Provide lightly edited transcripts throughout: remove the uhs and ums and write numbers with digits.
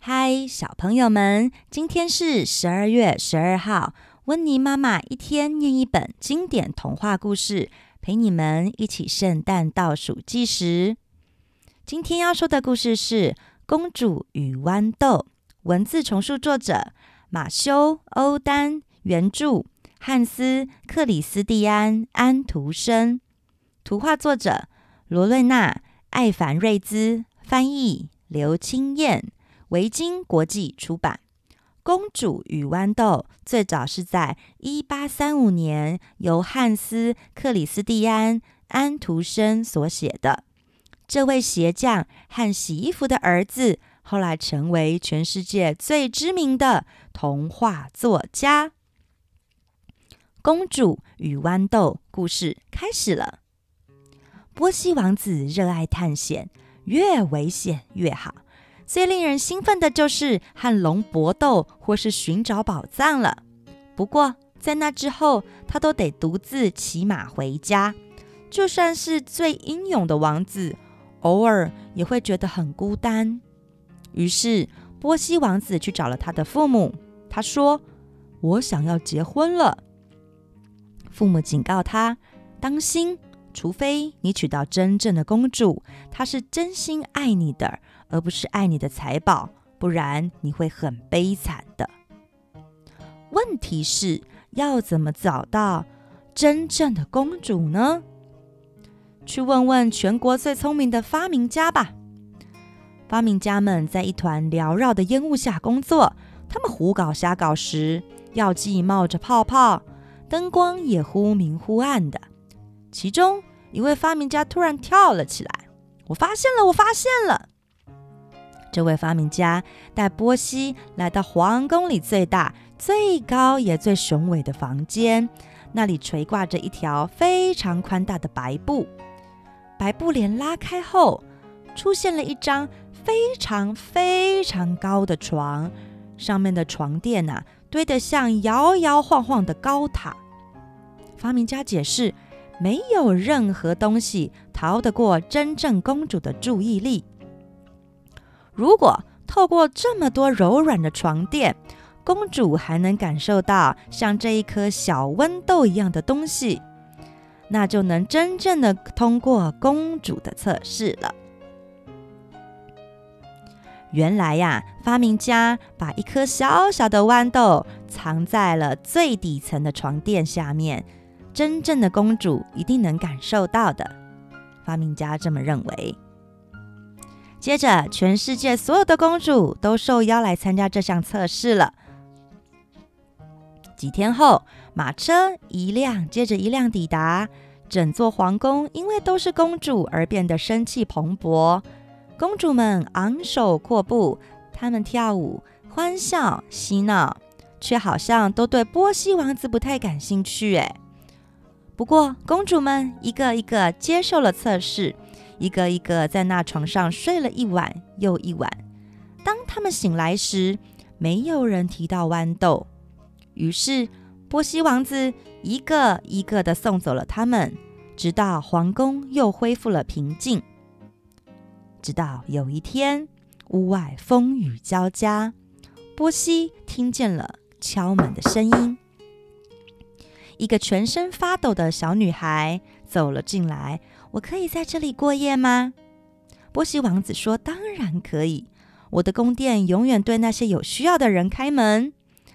嗨，小朋友们，今天是12月12号，温妮妈妈一天念一本经典童话故事，陪你们一起圣诞倒数计时。今天要说的故事是《公主与豌豆》，文字重述作者马修·欧丹，原著汉斯·克里斯蒂安·安徒生，图画作者罗瑞娜·艾凡瑞兹，翻译刘清燕，维京国际出版。《公主与豌豆》最早是在1835年由汉斯·克里斯蒂安·安徒生所写的。这位鞋匠和洗衣服的儿子后来成为全世界最知名的童话作家。公主与豌豆故事开始了。波西王子热爱探险，越危险越好。最令人兴奋的就是和龙搏斗或是寻找宝藏了。不过在那之后，他都得独自骑马回家。就算是最英勇的王子，偶尔也会觉得很孤单。于是波西王子去找了他的父母，他说：“我想要结婚了。”父母警告他：“当心，除非你娶到真正的公主，她是真心爱你的，而不是爱你的财宝，不然你会很悲惨的。”问题是，要怎么找到真正的公主呢？去问问全国最聪明的发明家吧。发明家们在一团缭绕的烟雾下工作，他们胡搞瞎搞时，药剂冒着泡泡，灯光也忽明忽暗的。其中一位发明家突然跳了起来：“我发现了，我发现了！”这位发明家带波西来到皇宫里最大、最高也最雄伟的房间，那里垂挂着一条非常宽大的白布。白布帘拉开后，出现了一张非常非常高的床，上面的床垫堆得像摇摇晃晃的高塔。发明家解释，没有任何东西逃得过真正公主的注意力。如果透过这么多柔软的床垫，公主还能感受到像这一颗小豌豆一样的东西，那就能真正的通过公主的测试了。原来发明家把一颗小小的豌豆藏在了最底层的床垫下面，真正的公主一定能感受到的。发明家这么认为。接着，全世界所有的公主都受邀来参加这项测试了。几天后，马车一辆接着一辆抵达，整座皇宫因为都是公主而变得生气蓬勃。公主们昂首阔步，她们跳舞、欢笑、嬉闹，却好像都对波西王子不太感兴趣。不过，公主们一个一个接受了测试，一个一个在那床上睡了一晚又一晚。当她们醒来时，没有人提到豌豆。于是，波西王子一个一个地送走了他们，直到皇宫又恢复了平静。直到有一天，屋外风雨交加，波西听见了敲门的声音。一个全身发抖的小女孩走了进来：“我可以在这里过夜吗？”波西王子说：“当然可以，我的宫殿永远对那些有需要的人开门。”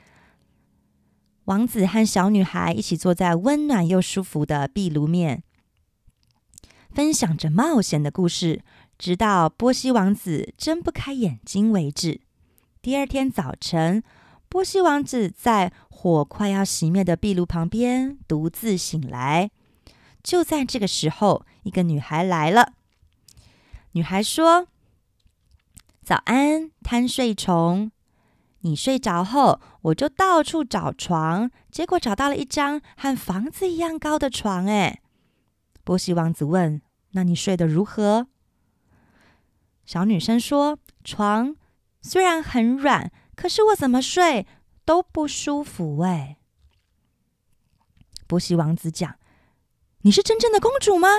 王子和小女孩一起坐在温暖又舒服的壁炉面，分享着冒险的故事，直到波西王子睁不开眼睛为止。第二天早晨，波西王子在火快要熄灭的壁炉旁边独自醒来。就在这个时候，一个女孩来了。女孩说：“早安，贪睡虫。你睡着后，我就到处找床，结果找到了一张和房子一样高的床。”波西王子问：“那你睡得如何？”小女生说：“床虽然很软，可是我怎么睡都不舒服。”波西王子讲：“你是真正的公主吗？”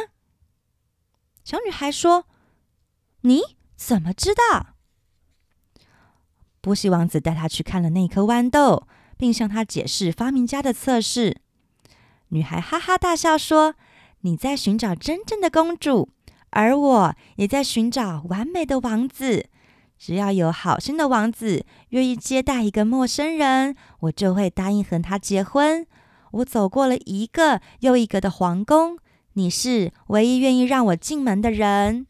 小女孩说：“你怎么知道？” 波西王子带她去看了那颗豌豆，并向她解释发明家的测试。女孩哈哈大笑说：“你在寻找真正的公主，而我也在寻找完美的王子。只要有好心的王子愿意接待一个陌生人，我就会答应和他结婚。我走过了一个又一个的皇宫，你是唯一愿意让我进门的人。”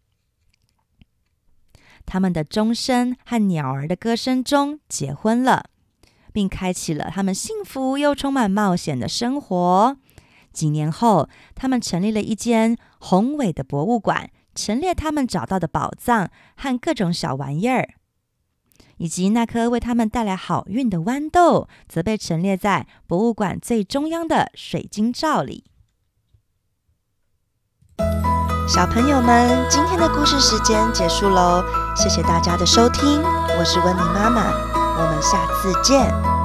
他们的钟声和鸟儿的歌声中结婚了，并开启了他们幸福又充满冒险的生活。几年后，他们成立了一间宏伟的博物馆，陈列他们找到的宝藏和各种小玩意儿，以及那颗为他们带来好运的豌豆，则被陈列在博物馆最中央的水晶罩里。小朋友们，今天的故事时间结束喽，谢谢大家的收听，我是温妮妈妈，我们下次见。